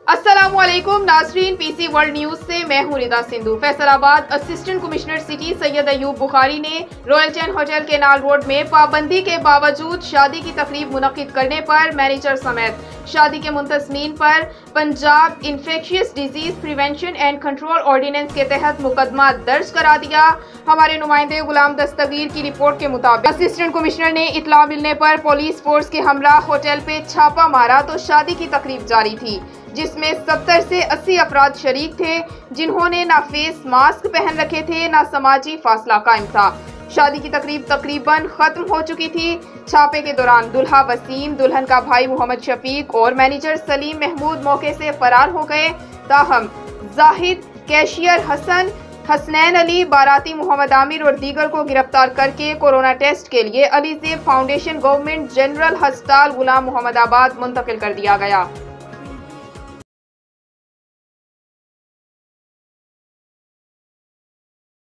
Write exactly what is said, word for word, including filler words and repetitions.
अस्सलामुअलैकुम नाजरीन, PC world news से मैं हूं Rida Sindhu. Faisalabad assistant commissioner city Syed Ayub Bukhari ने royal chain hotel canal road में पाबंदी के बावजूद शादी की तकरीब मुनक्किद करने पर मैनेजर समेत शादी के मुंतजमीन पर Punjab infectious disease prevention and control ordinance के तहत मुकदमा दर्ज करा दिया। हमारे नुमाइंदे गुलाम दस्तगीर की रिपोर्ट के मुताबिक असिस्टेंट कमिश्नर ने इतला मिलने पर पुलिस फोर्स के हमरा होटल पे छापा मारा तो शादी की तकरीब जारी थी, जिसमें सत्तर से अस्सी अफराद शरीक थे, जिन्होंने ना फेस मास्क पहन रखे थे ना समाजी फासला कायम था। शादी की तकरीब तकरीबन खत्म हो चुकी थी। छापे के दौरान दुल्हा वसीम, दुल्हन का भाई मोहम्मद शफीक और मैनेजर सलीम महमूद मौके से फरार हो गए। ताहम जाहिद, कैशियर हसन, हसनैन अली, बाराती मोहम्मद आमिर और दीगर को गिरफ्तार करके कोरोना टेस्ट के लिए अलीजेब फाउंडेशन गवर्नमेंट जनरल अस्पताल गुलाम मोहम्मदाबाद मुंतकिल कर दिया गया।